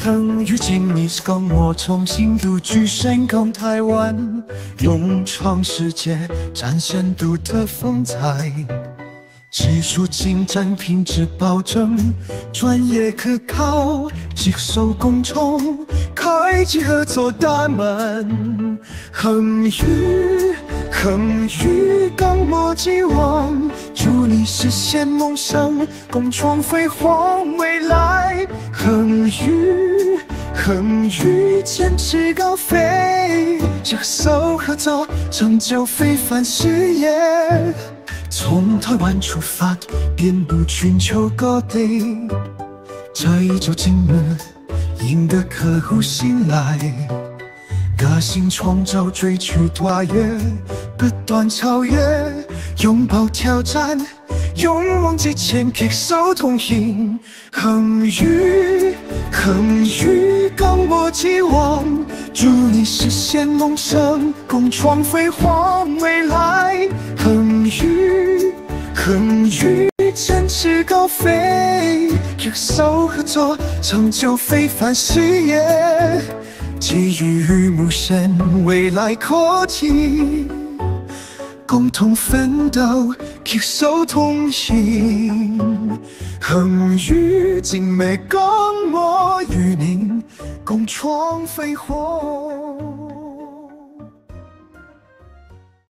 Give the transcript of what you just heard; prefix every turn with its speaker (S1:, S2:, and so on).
S1: 很遇见你，跟我重新独居深耕台湾，勇闯世界，展现独特风采。技术精湛，品质保证，专业可靠，接受公众，开启合作大门。恒宇，刚莫寄望，祝你实现梦想，共创辉煌未来。恒宇，展翅高飞，携手合作，成就非凡事业。从台湾出发，遍布全球各地，追求精密，赢得客户信赖。个性创造，追求跨越，不断超越，拥抱挑战，勇往直前，携手同行。恒宇，刚莫寄望，祝你实现梦想，共创辉煌未来。恒宇，展翅高飞，携手合作，成就非凡事业。基于无限未来科技，共同奋斗，携手同行。恒宇精美刚莫与您共创辉煌。